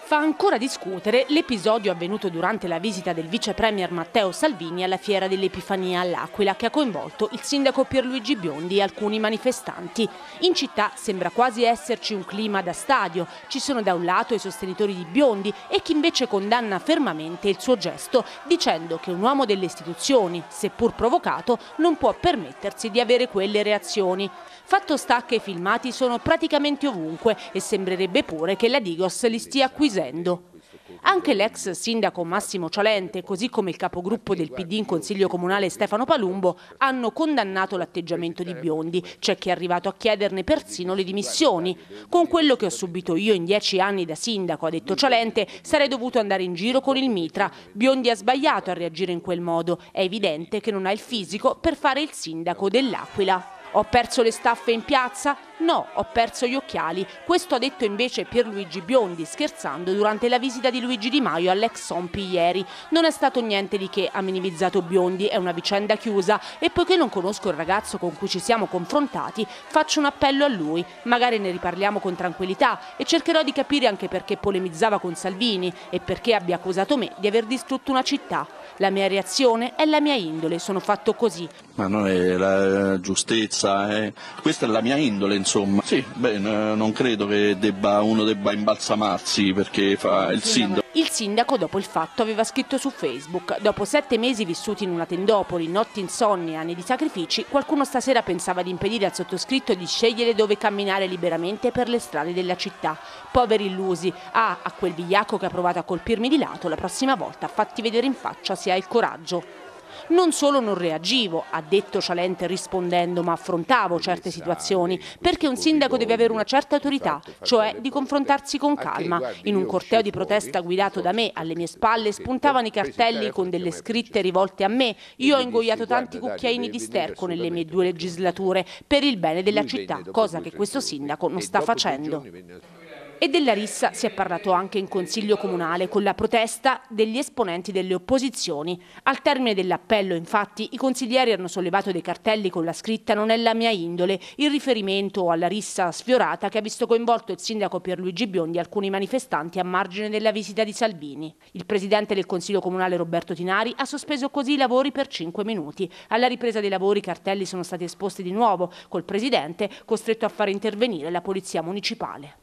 Fa ancora discutere l'episodio avvenuto durante la visita del vice premier Matteo Salvini alla Fiera dell'Epifania all'Aquila, che ha coinvolto il sindaco Pierluigi Biondi e alcuni manifestanti. In città sembra quasi esserci un clima da stadio. Ci sono da un lato i sostenitori di Biondi e chi invece condanna fermamente il suo gesto, dicendo che un uomo delle istituzioni, seppur provocato, non può permettersi di avere quelle reazioni. Fatto sta che i filmati sono praticamente ovunque e sembrerebbe pure che la Digos li stia acquisendo. Anche l'ex sindaco Massimo Cialente, così come il capogruppo del PD in Consiglio Comunale Stefano Palumbo, hanno condannato l'atteggiamento di Biondi. C'è chi è arrivato a chiederne persino le dimissioni. Con quello che ho subito io in 10 anni da sindaco, ha detto Cialente, sarei dovuto andare in giro con il mitra. Biondi ha sbagliato a reagire in quel modo. È evidente che non ha il fisico per fare il sindaco dell'Aquila. Ho perso le staffe in piazza? No, ho perso gli occhiali. Questo ha detto invece Pierluigi Biondi, scherzando durante la visita di Luigi Di Maio all'ex Sompi ieri. Non è stato niente di che, ha minimizzato Biondi, è una vicenda chiusa e poiché non conosco il ragazzo con cui ci siamo confrontati, faccio un appello a lui. Magari ne riparliamo con tranquillità e cercherò di capire anche perché polemizzava con Salvini e perché abbia accusato me di aver distrutto una città. La mia reazione è la mia indole, sono fatto così. Ma non è la giustezza, questa è la mia indole, insomma. Sì, non credo che uno debba imbalsamarsi perché fa il sindaco. Il sindaco dopo il fatto aveva scritto su Facebook: dopo 7 mesi vissuti in una tendopoli, notti insonni e anni di sacrifici, qualcuno stasera pensava di impedire al sottoscritto di scegliere dove camminare liberamente per le strade della città. Poveri illusi, a quel vigliacco che ha provato a colpirmi di lato, la prossima volta fatti vedere in faccia se hai il coraggio. Non solo non reagivo, ha detto Cialente rispondendo, ma affrontavo certe situazioni, perché un sindaco deve avere una certa autorità, cioè di confrontarsi con calma. In un corteo di protesta guidato da me, alle mie spalle spuntavano i cartelli con delle scritte rivolte a me. Io ho ingoiato tanti cucchiaini di sterco nelle mie 2 legislature per il bene della città, cosa che questo sindaco non sta facendo. E della rissa si è parlato anche in Consiglio Comunale con la protesta degli esponenti delle opposizioni. Al termine dell'appello, infatti, i consiglieri hanno sollevato dei cartelli con la scritta "Non è la mia indole", in riferimento alla rissa sfiorata che ha visto coinvolto il sindaco Pierluigi Biondi e alcuni manifestanti a margine della visita di Salvini. Il presidente del Consiglio Comunale Roberto Tinari ha sospeso così i lavori per 5 minuti. Alla ripresa dei lavori i cartelli sono stati esposti di nuovo, col presidente costretto a far intervenire la polizia municipale.